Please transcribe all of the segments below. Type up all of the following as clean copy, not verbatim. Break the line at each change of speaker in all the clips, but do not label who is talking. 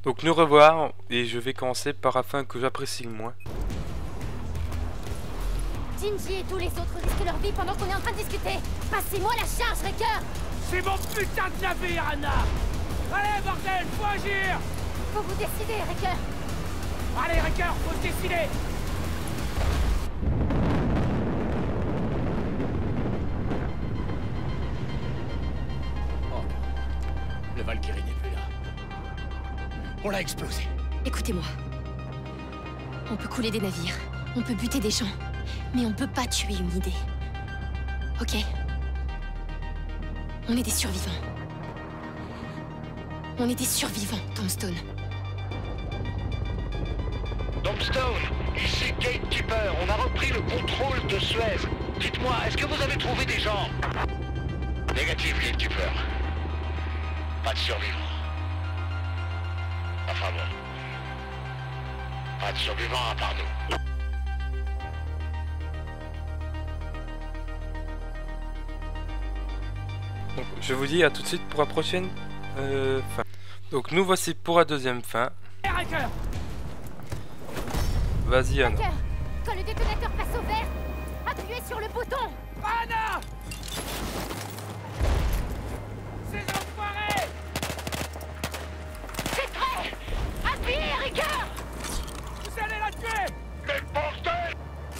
Donc nous revoir, et je vais commencer par la fin que j'apprécie le moins.
Shinji et tous les autres risquent leur vie pendant qu'on est en train de discuter. Passez-moi la charge, Wrecker.
C'est mon putain de navire, Anna. Allez, bordel, faut agir.
Faut vous décider, Wrecker.
Allez, Wrecker, faut se décider. Oh, le Valkyrie n'est plus là. On l'a explosé.
Écoutez-moi. On peut couler des navires, on peut buter des gens, mais on peut pas tuer une idée. Ok? On est des survivants. On est des survivants, Tombstone.
Tombstone, ici Gatekeeper, on a repris le contrôle de Suez. Dites-moi, est-ce que vous avez trouvé des gens? Négatif, Gatekeeper. Pas de survivants. Enfin bon. Pas de survivants à part nous.
Donc, je vous dis à tout de suite pour la prochaine fin. Donc nous voici pour la deuxième fin.
Wrecker.
Vas-y Anna.
Wrecker, quand le détonateur passe au vert, appuyez sur le bouton.
Anna. Ces enfoirés.
C'est prêt. Appuyez, Wrecker.
Vous allez la tuer.
Mais bordel!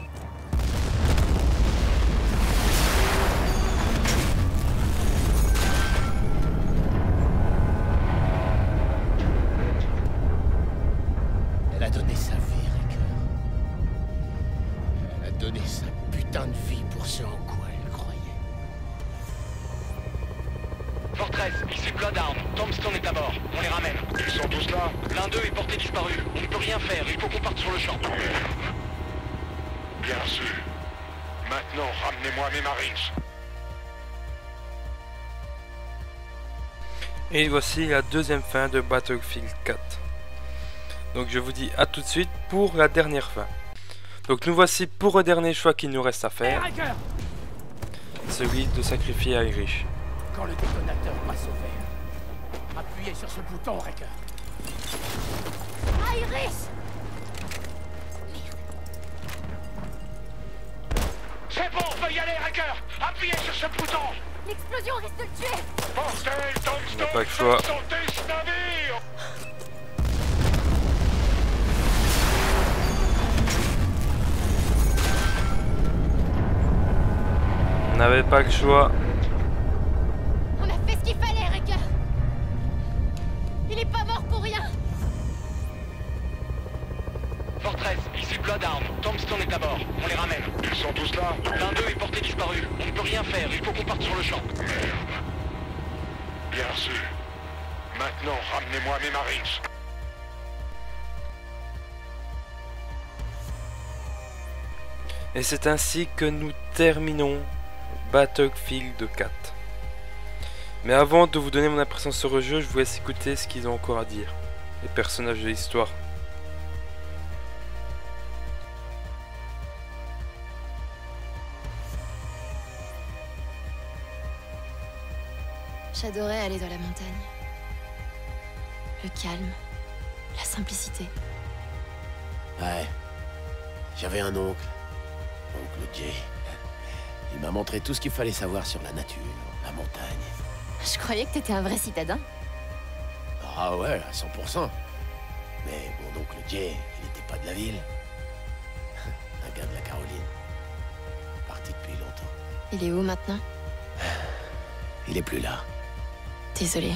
Elle a donné sa vie, Wrecker. Elle a donné sa putain de vie pour ce en quoi elle croyait.
Fortress, ici Bloodhound. Tombstone est à bord. On les ramène. Ils sont tous là. L'un d'eux est porté disparu. On ne peut rien faire. Il faut qu'on parte sur le champ. Bien sûr. Maintenant, ramenez-moi mes Marines.
Et voici la deuxième fin de Battlefield 4. Donc je vous dis à tout de suite pour la dernière fin. Donc nous voici pour le dernier choix qu'il nous reste à faire.
Wrecker.
Celui de sacrifier Irish.
Quand le détonateur passe au vert, appuyez sur ce bouton, Wrecker.
Irish.
C'est bon, on peut y aller, Wrecker. Appuyez sur ce bouton.
L'explosion risque de le tuer.
Bordel, Tombstone,
On n'a pas le choix.
faites sauter ce navire.
On n'avait pas le choix.
On a fait ce qu'il fallait, Wrecker. Il est pas mort pour rien.
Fortress, ici Bloodhound. Tombstone est à bord. On les ramène. Ils sont tous là. L'un d'eux est porté disparu. On ne peut rien faire. Il faut qu'on parte sur le champ. Merde. Bien sûr. Maintenant, ramenez-moi mes Marines.
Et c'est ainsi que nous terminons Battlefield 4. Mais avant de vous donner mon impression sur le jeu, je vous laisse écouter ce qu'ils ont encore à dire. Les personnages de l'histoire.
J'adorais aller dans la montagne. Le calme, la simplicité.
Ouais. J'avais un oncle. Oncle Jay. Il m'a montré tout ce qu'il fallait savoir sur la nature, la montagne.
Je croyais que t'étais un vrai citadin.
Ah ouais, à 100%. Mais mon oncle Jay, il n'était pas de la ville. Un gars de la Caroline. Parti depuis longtemps.
Il est où maintenant?
Il est plus là.
Désolée.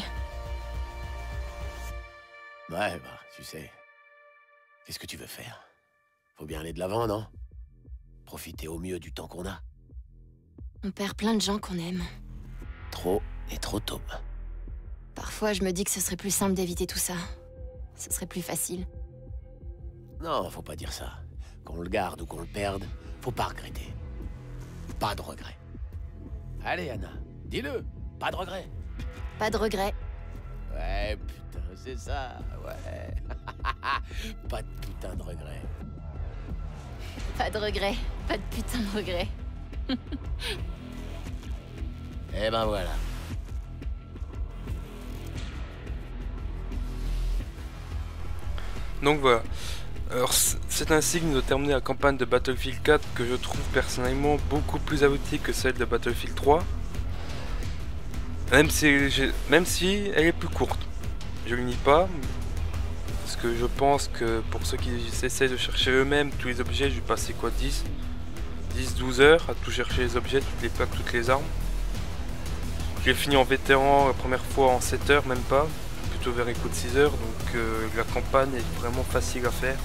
Ouais, bah, tu sais. Qu'est-ce que tu veux faire? Faut bien aller de l'avant, non? Profiter au mieux du temps qu'on a.
On perd plein de gens qu'on aime.
Trop et trop tôt.
Parfois, je me dis que ce serait plus simple d'éviter tout ça. Ce serait plus facile.
Non, faut pas dire ça. Qu'on le garde ou qu'on le perde, faut pas regretter. Pas de regret. Allez, Anna, dis-le. Pas de regret.
Pas de regret.
Ouais, putain, c'est ça, ouais. Pas de putain de regret.
Pas de regret. Pas de putain de regret.
Eh ben voilà.
Donc voilà. Alors c'est ainsi que nous avons terminé la campagne de Battlefield 4 que je trouve personnellement beaucoup plus aboutie que celle de Battlefield 3. Même si elle est plus courte. Je ne le nie pas. Parce que je pense que pour ceux qui essayent de chercher eux-mêmes tous les objets, je vais passer quoi, 10-12 heures à tout chercher les objets, toutes les plaques, toutes les armes. J'ai fini en vétéran la première fois en 7 heures, même pas. Plutôt vers les coups de 6 heures, donc la campagne est vraiment facile à faire.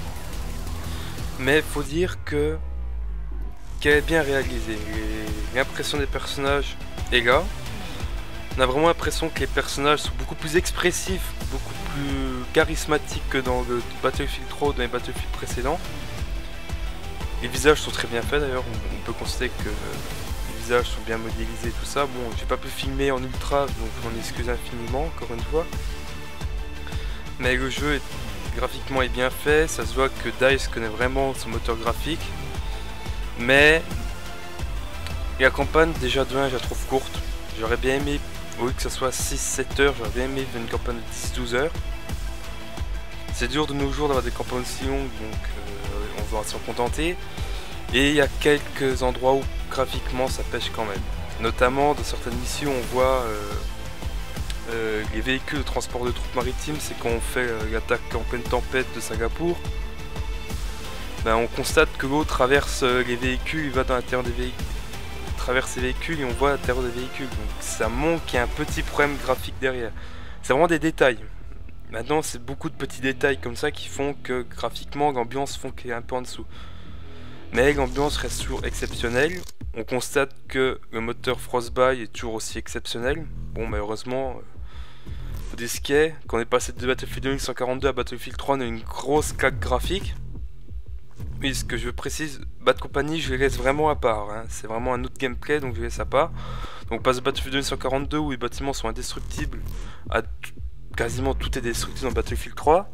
Mais faut dire qu'elle est bien réalisée. L'impression des personnages est là. On a vraiment l'impression que les personnages sont beaucoup plus expressifs, beaucoup plus charismatiques que dans le Battlefield 3 ou dans les Battlefield précédents. Les visages sont très bien faits d'ailleurs, on peut constater que les visages sont bien modélisés, tout ça. Bon, j'ai pas pu filmer en ultra, donc je m'en excuse infiniment, encore une fois. Mais le jeu graphiquement est bien fait, ça se voit que DICE connaît vraiment son moteur graphique. Mais la campagne déjà de 1 je la trouve courte. J'aurais bien aimé, au lieu que ça soit 6-7 heures, j'aurais bien aimé une campagne de 10-12 heures. C'est dur de nos jours d'avoir des campagnes aussi longues, donc on va s'en contenter. Et il y a quelques endroits où graphiquement ça pêche quand même. Notamment dans certaines missions on voit les véhicules de transport de troupes maritimes, c'est quand on fait l'attaque en pleine tempête de Singapour. Ben, on constate que l'eau traverse les véhicules, il va dans l'intérieur des véhicules, traverse les véhicules et on voit l'intérieur des véhicules. Donc ça montre qu'il y a un petit problème graphique derrière. C'est vraiment des détails. Maintenant c'est beaucoup de petits détails comme ça qui font que graphiquement l'ambiance font qu'il est un peu en dessous. Mais l'ambiance reste toujours exceptionnelle. On constate que le moteur Frostbite est toujours aussi exceptionnel. Bon malheureusement, faut dire ce qui est, quand on est passé de Battlefield 2142 à Battlefield 3 on a une grosse claque graphique. Oui, ce que je précise, Bad Company je les laisse vraiment à part, hein. C'est vraiment un autre gameplay donc je les laisse à part. Donc on passe de Battlefield 2142 où les bâtiments sont indestructibles à quasiment tout est destructible dans Battlefield 3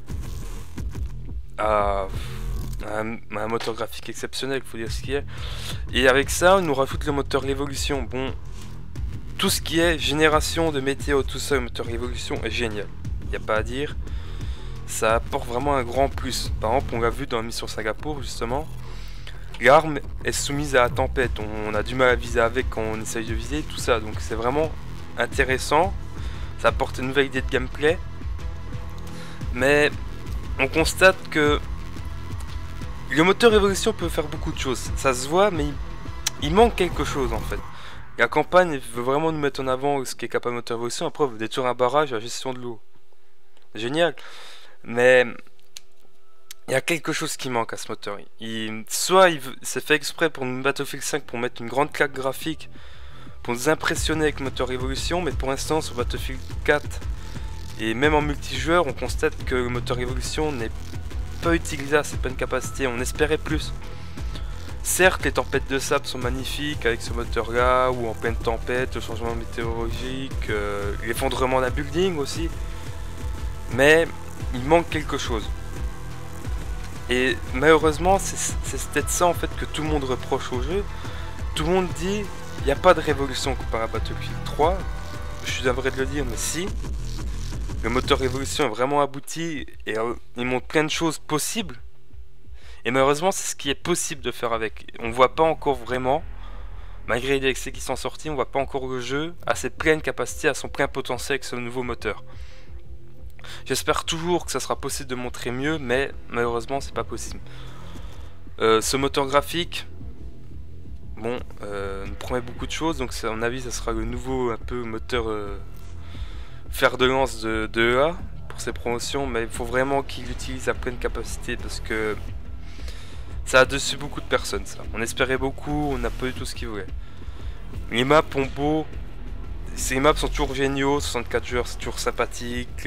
à un moteur graphique exceptionnel, faut dire ce qui est. Et avec ça on nous rajoute le moteur Révolution. Bon, tout ce qui est génération de météo, tout ça, le moteur Révolution est génial, il n'y a pas à dire. Ça apporte vraiment un grand plus. Par exemple, on l'a vu dans la mission Singapour, justement. L'arme est soumise à la tempête. On a du mal à viser avec quand on essaye de viser, tout ça. Donc c'est vraiment intéressant. Ça apporte une nouvelle idée de gameplay. Mais on constate que le moteur Révolution peut faire beaucoup de choses. Ça se voit, mais il manque quelque chose en fait. La campagne veut vraiment nous mettre en avant ce qui est capable de moteur Révolution. Après, vous détruire un barrage, la gestion de l'eau. Génial. Mais il y a quelque chose qui manque à ce moteur. Soit c'est fait exprès pour une Battlefield 5 pour mettre une grande claque graphique, pour nous impressionner avec le moteur Révolution, mais pour l'instant sur Battlefield 4 et même en multijoueur, on constate que le moteur Révolution n'est pas utilisé à ses pleines capacités. On espérait plus. Certes, les tempêtes de sable sont magnifiques avec ce moteur là, ou en pleine tempête, le changement météorologique, l'effondrement d'un building aussi, mais il manque quelque chose. Et malheureusement c'est peut-être ça en fait que tout le monde reproche au jeu. Tout le monde dit il n'y a pas de révolution comparé à Battlefield 3. Je suis navré de le dire, mais si. Le moteur Révolution est vraiment abouti et il montre plein de choses possibles. Et malheureusement c'est ce qui est possible de faire avec. On voit pas encore vraiment, malgré les DLC qui sont sortis, on voit pas encore le jeu à ses pleines capacités, à son plein potentiel avec ce nouveau moteur. J'espère toujours que ça sera possible de montrer mieux, mais malheureusement c'est pas possible. Ce moteur graphique, bon, nous promet beaucoup de choses, donc à mon avis ça sera le nouveau un peu moteur fer de lance de EA pour ses promotions, mais il faut vraiment qu'il l'utilise à pleine capacité parce que ça a dessus beaucoup de personnes ça. On espérait beaucoup, on n'a pas eu tout ce qu'il voulait. Les maps ont beau. Ces maps sont toujours géniaux, 64 joueurs c'est toujours sympathique,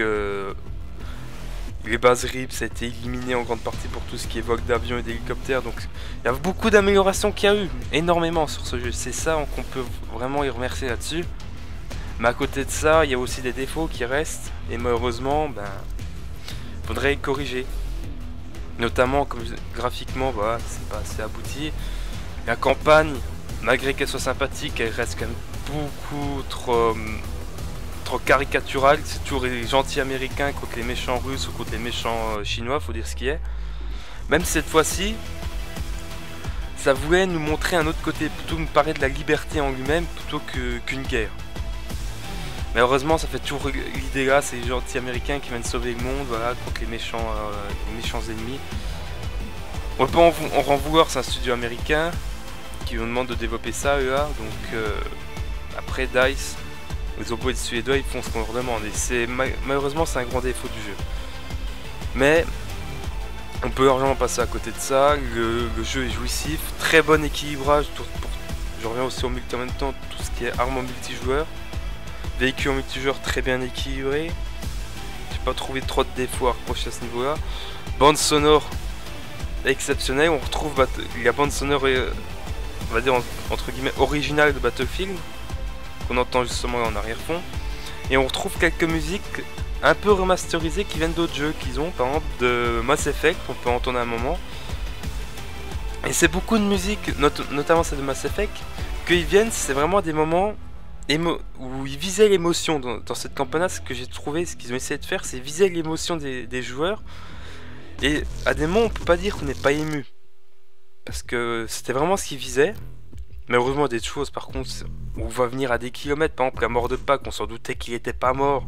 les bases RIP ça a été éliminé en grande partie pour tout ce qui est vol d'avion et d'hélicoptères, donc il y a beaucoup d'améliorations qu'il y a eu, énormément sur ce jeu, c'est ça qu'on peut vraiment y remercier là-dessus. Mais à côté de ça, il y a aussi des défauts qui restent, et malheureusement, ben, faudrait les corriger. Notamment, comme graphiquement, voilà, c'est pas assez abouti. La campagne, malgré qu'elle soit sympathique, elle reste quand même beaucoup trop trop caricatural, c'est toujours les gentils américains contre les méchants russes ou contre les méchants chinois, faut dire ce qui est. Même cette fois-ci, ça voulait nous montrer un autre côté, plutôt nous parler de la liberté en lui-même plutôt qu'une guerre. Mais heureusement, ça fait toujours l'idée là, c'est les gentils américains qui viennent sauver le monde, voilà, contre les méchants ennemis. On peut en vouloir, c'est un studio américain qui nous demande de développer ça, eux là, donc après DICE, les beau être suédois, ils font ce qu'on leur demande, et malheureusement c'est un grand défaut du jeu. Mais on peut largement passer à côté de ça, le jeu est jouissif, très bon équilibrage, je reviens aussi au multi en même temps, tout ce qui est armes en multijoueur, véhicules en multijoueur très bien équilibré, j'ai pas trouvé trop de défauts à reprocher à ce niveau là, bande sonore exceptionnelle, on retrouve la bande sonore, on va dire entre guillemets originale de Battlefield, qu'on entend justement en arrière-fond, et on retrouve quelques musiques un peu remasterisées qui viennent d'autres jeux qu'ils ont, par exemple de Mass Effect, on peut entendre à un moment, et c'est beaucoup de musique, notamment celle de Mass Effect, qu'ils viennent, c'est vraiment des moments où ils visaient l'émotion dans cette campagne-là. Ce que j'ai trouvé, ce qu'ils ont essayé de faire, c'est viser l'émotion des joueurs, et à des moments on peut pas dire qu'on n'est pas ému, parce que c'était vraiment ce qu'ils visaient. Mais heureusement, des choses par contre, on va venir à des kilomètres, par exemple la mort de Pac, on s'en doutait qu'il était pas mort.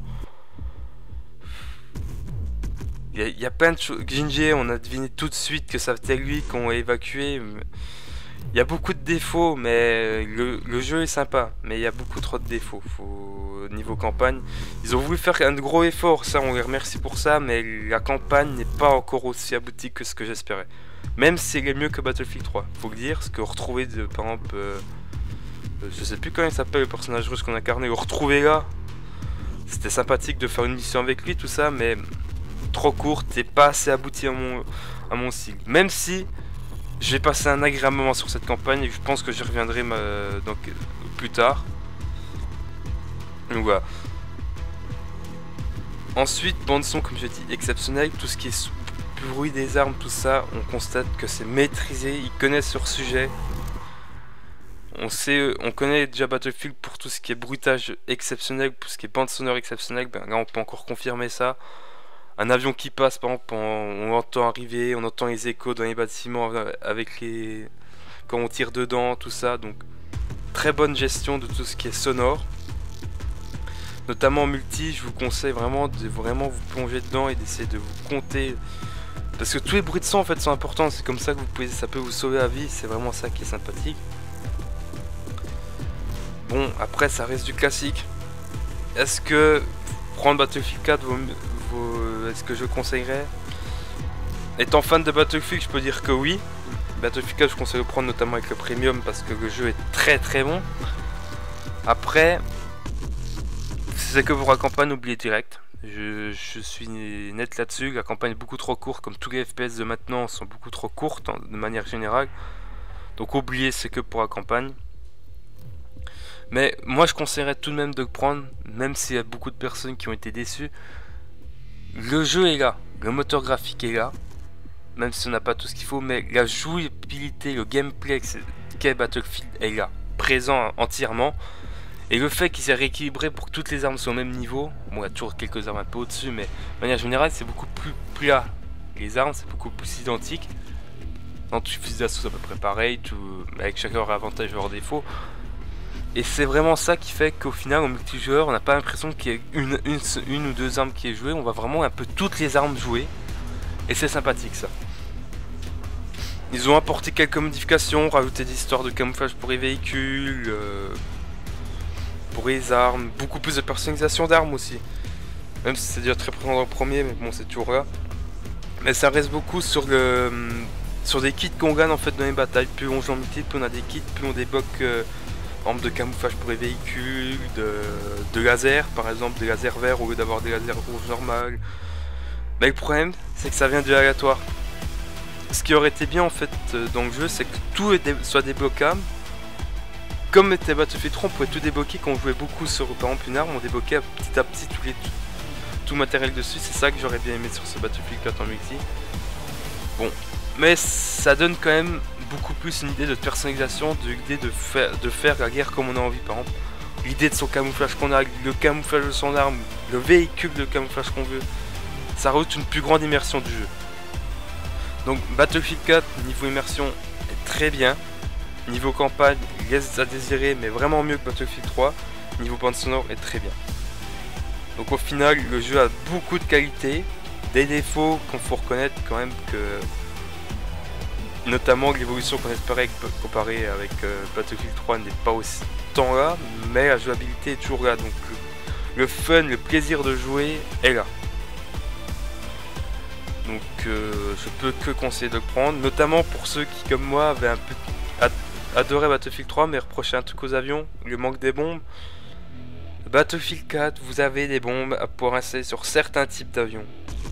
Il y a plein de choses. Gingy, on a deviné tout de suite que c'était lui qu'on a évacué. Il y a beaucoup de défauts, mais le jeu est sympa. Mais il y a beaucoup trop de défauts. Niveau campagne, ils ont voulu faire un gros effort, ça on les remercie pour ça, mais la campagne n'est pas encore aussi aboutie que ce que j'espérais. Même si elle est mieux que Battlefield 3, faut le dire, ce que retrouver par exemple, je sais plus comment il s'appelle le personnage russe qu'on incarnait, le retrouver là, c'était sympathique de faire une mission avec lui, tout ça, mais trop courte et pas assez aboutie à mon style. Même si j'ai passé un agréable moment sur cette campagne et je pense que j'y reviendrai donc, plus tard. Donc voilà. Ensuite, bande son, comme je dis, exceptionnelle, tout ce qui est bruit des armes, tout ça, on constate que c'est maîtrisé, ils connaissent leur sujet. On connaît déjà Battlefield pour tout ce qui est bruitage exceptionnel, pour ce qui est bande sonore exceptionnelle, ben là on peut encore confirmer ça. Un avion qui passe, par exemple, on entend arriver, on entend les échos dans les bâtiments avec quand on tire dedans, tout ça, donc très bonne gestion de tout ce qui est sonore. Notamment en multi, je vous conseille vraiment de vous plonger dedans et d'essayer de vous compter. Parce que tous les bruits de son en fait sont importants, c'est comme ça que ça peut vous sauver la vie, c'est vraiment ça qui est sympathique. Bon, après ça reste du classique. Est-ce que prendre Battlefield 4 est-ce que je conseillerais? Étant fan de Battlefield, je peux dire que oui. Battlefield 4 je conseille de prendre notamment avec le premium parce que le jeu est très très bon. Après, si c'est que pour la campagne, oubliez direct. Je suis net là-dessus, la campagne est beaucoup trop courte, comme tous les FPS de maintenant sont beaucoup trop courtes de manière générale. Donc oubliez, c'est que pour la campagne. Mais moi je conseillerais tout de même de le prendre, même s'il y a beaucoup de personnes qui ont été déçues. Le jeu est là, le moteur graphique est là, même si on n'a pas tout ce qu'il faut, mais la jouabilité, le gameplay qu'est Battlefield est là, présent entièrement. Et le fait qu'ils aient rééquilibré pour que toutes les armes soient au même niveau, bon il y a toujours quelques armes un peu au-dessus, mais de manière générale c'est beaucoup plus plat. Les armes c'est beaucoup plus identique. Dans tous les fusils d'assaut c'est à peu près pareil, avec chacun leur avantage et leurs défauts. Et c'est vraiment ça qui fait qu'au final en multijoueur on n'a pas l'impression qu'il y ait une ou deux armes qui est jouée, on va vraiment un peu toutes les armes jouer. Et c'est sympathique ça. Ils ont apporté quelques modifications, rajouté des histoires de camouflage pour les véhicules, pour les armes, beaucoup plus de personnalisation d'armes aussi. Même si c'est déjà très présent dans le premier, mais bon c'est toujours là. Mais ça reste beaucoup sur des kits qu'on gagne en fait dans les batailles. Plus on joue en multi, plus on a des kits, plus on débloque de camouflage pour les véhicules, de lasers, par exemple des lasers verts au lieu d'avoir des lasers rouges normales. Mais le problème c'est que ça vient du aléatoire. Ce qui aurait été bien en fait dans le jeu, c'est que tout soit débloquable. Comme était Battlefield 3, on pouvait tout débloquer quand on jouait beaucoup sur par exemple une arme, on débloquait petit à petit tout matériel dessus. C'est ça que j'aurais bien aimé sur ce Battlefield 4 en multi. Bon, mais ça donne quand même beaucoup plus une idée de personnalisation, de l'idée de faire la guerre comme on a envie. Par exemple, l'idée de son camouflage qu'on a, le camouflage de son arme, le véhicule de camouflage qu'on veut, ça rajoute une plus grande immersion du jeu. Donc Battlefield 4 niveau immersion est très bien, niveau campagne il laisse à désirer mais vraiment mieux que Battlefield 3, niveau bande sonore est très bien. Donc au final le jeu a beaucoup de qualités, des défauts qu'on faut reconnaître quand même que notamment l'évolution qu'on espérait comparée avec Battlefield 3 n'est pas aussi tant là, mais la jouabilité est toujours là, donc le fun, le plaisir de jouer est là. Donc je peux que conseiller de le prendre, notamment pour ceux qui comme moi avaient un peu adoré Battlefield 3 mais reprochaient un truc aux avions, le manque des bombes. Battlefield 4, vous avez des bombes à pouvoir installer sur certains types d'avions.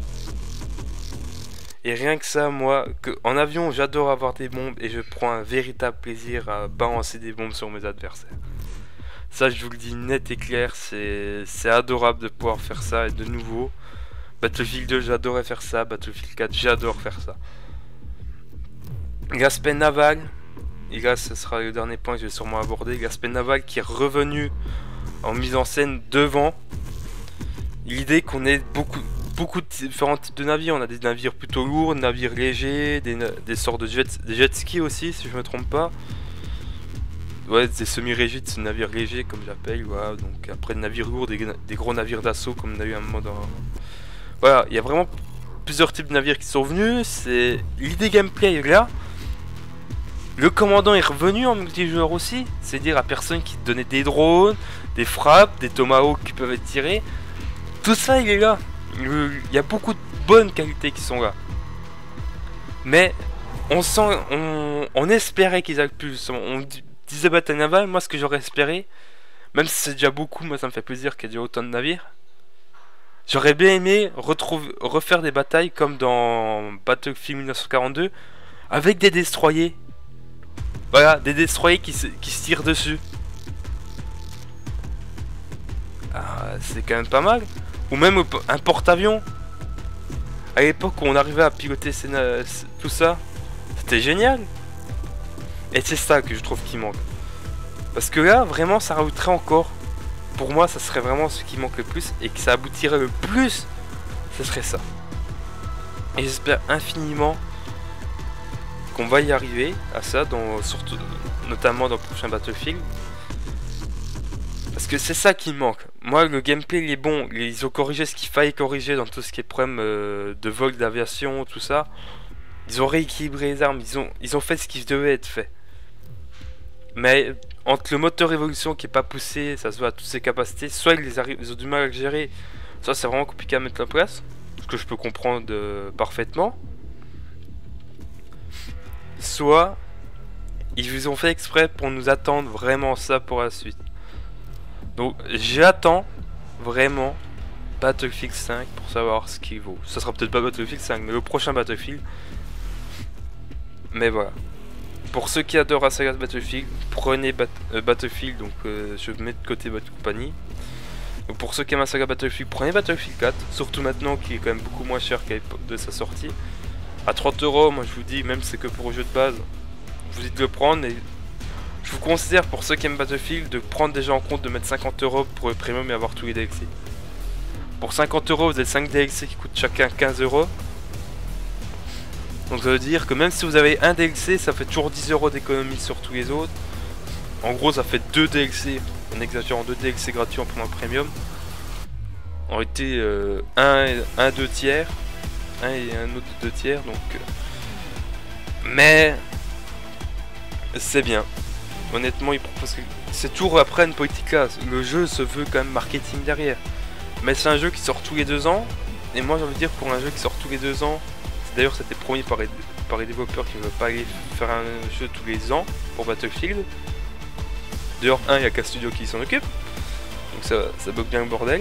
Et rien que ça, moi, en avion, j'adore avoir des bombes et je prends un véritable plaisir à balancer des bombes sur mes adversaires. Ça, je vous le dis net et clair, c'est adorable de pouvoir faire ça. Et de nouveau, Battlefield 2, j'adorais faire ça. Battlefield 4, j'adore faire ça. L'aspect naval, et là, ce sera le dernier point que je vais sûrement aborder. L'aspect naval qui est revenu en mise en scène devant. L'idée qu'on ait beaucoup de différents types de navires. On a des navires plutôt lourds, des navires légers, des sortes de jet ski aussi, si je me trompe pas. Ouais, des semi-rigides, c'est des navires légers comme j'appelle. Voilà. Donc après des navires lourds, des gros navires d'assaut comme on a eu un moment dans... Voilà, il y a vraiment plusieurs types de navires qui sont venus. C'est l'idée gameplay est là. Le commandant est revenu en multijoueur aussi, c'est-à-dire à personne qui donnait des drones, des frappes, des tomahawks qui peuvent être tirés. Tout ça il est là. Il y a beaucoup de bonnes qualités qui sont là. Mais on espérait qu'ils aillent plus. On disait bataille navale, moi ce que j'aurais espéré, même si c'est déjà beaucoup, moi ça me fait plaisir qu'il y ait déjà autant de navires. J'aurais bien aimé refaire des batailles comme dans Battlefield 1942 avec des destroyers. Voilà, des destroyers qui se tirent dessus. Ah, c'est quand même pas mal. Ou même un porte-avions. À l'époque où on arrivait à piloter tout ça, c'était génial. Et c'est ça que je trouve qui manque. Parce que là, vraiment, ça rajouterait encore. Pour moi, ça serait vraiment ce qui manque le plus. Et que ça aboutirait le plus, ce serait ça. Et j'espère infiniment qu'on va y arriver à ça, surtout, notamment dans le prochain Battlefield. Parce que c'est ça qui manque. Moi, le gameplay, il est bon. Ils ont corrigé ce qu'il fallait corriger dans tout ce qui est problème de vol d'aviation, tout ça. Ils ont rééquilibré les armes. Ils ont fait ce qui devait être fait. Mais entre le moteur évolution qui est pas poussé, ça se voit à toutes ses capacités. Soit ils ont du mal à le gérer, soit c'est vraiment compliqué à mettre en place. Ce que je peux comprendre parfaitement. Soit ils ont fait exprès pour nous attendre vraiment ça pour la suite. Donc j'attends vraiment Battlefield 5 pour savoir ce qu'il vaut. Ça sera peut-être pas Battlefield 5, mais le prochain Battlefield. Mais voilà. Pour ceux qui adorent la saga Battlefield, prenez Battlefield, donc je mets de côté Bad Company. Donc pour ceux qui aiment la saga Battlefield, prenez Battlefield 4, surtout maintenant qui est quand même beaucoup moins cher qu'à l'époque de sa sortie. À 30 €, moi je vous dis, même si c'est que pour le jeu de base, je vous dis de le prendre. Et je vous considère, pour ceux qui aiment Battlefield, de prendre déjà en compte de mettre 50 € pour le premium et avoir tous les DLC. Pour 50 €, vous avez 5 DLC qui coûtent chacun 15 €. Donc ça veut dire que même si vous avez un DLC, ça fait toujours 10 € d'économie sur tous les autres. En gros, ça fait 2 DLC, en exagérant 2 DLC gratuits en prenant le premium. En réalité, un 2 tiers, un et un autre 2 tiers, donc... Mais... c'est bien. Honnêtement, il propose... C'est toujours après une politique là. Le jeu se veut quand même marketing derrière. Mais c'est un jeu qui sort tous les 2 ans. Et moi j'ai envie de dire, pour un jeu qui sort tous les 2 ans... D'ailleurs c'était promis par les développeurs qui ne veulent pas aller faire un jeu tous les ans pour Battlefield. D'ailleurs il n'y a qu'un studio qui s'en occupe. Donc ça bloque bien le bordel.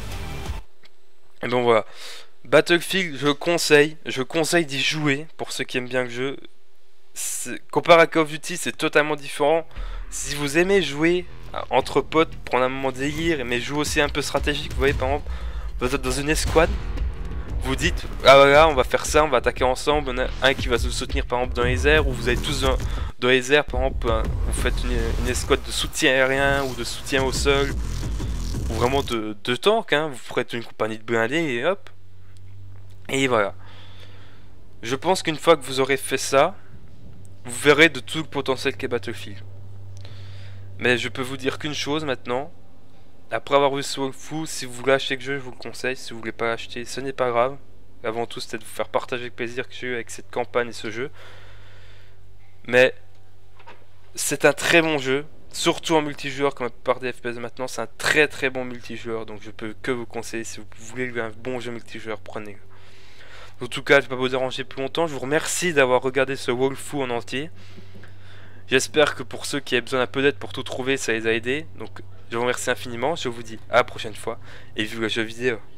Et donc voilà. Battlefield, je conseille d'y jouer pour ceux qui aiment bien le jeu. Comparé à Call of Duty, c'est totalement différent. Si vous aimez jouer entre potes, prendre un moment de délire, mais jouer aussi un peu stratégique, vous voyez par exemple, vous êtes dans une escouade. Vous dites, ah voilà, on va faire ça, on va attaquer ensemble, on a un qui va se soutenir par exemple dans les airs, ou vous allez tous Dans les airs, par exemple, vous faites une escouade de soutien aérien ou de soutien au sol, ou vraiment de tank, hein. Vous ferez une compagnie de blindés et hop. Et voilà. Je pense qu'une fois que vous aurez fait ça, vous verrez de tout le potentiel qu'est Battlefield. Mais je peux vous dire qu'une chose maintenant. Après avoir vu ce walkthrough, si vous voulez acheter le jeu, je vous le conseille. Si vous voulez pas l'acheter, ce n'est pas grave. Avant tout, c'était de vous faire partager le plaisir que j'ai eu avec cette campagne et ce jeu. Mais c'est un très bon jeu. Surtout en multijoueur, comme la plupart des FPS de maintenant. C'est un très très bon multijoueur. Donc je peux que vous conseiller. Si vous voulez un bon jeu multijoueur, prenez-le. En tout cas, je ne vais pas vous déranger plus longtemps. Je vous remercie d'avoir regardé ce walkthrough en entier. J'espère que pour ceux qui avaient besoin d'un peu d'aide pour tout trouver, ça les a aidés. Donc je vous remercie infiniment. Je vous dis à la prochaine fois. Et vive le jeu vidéo.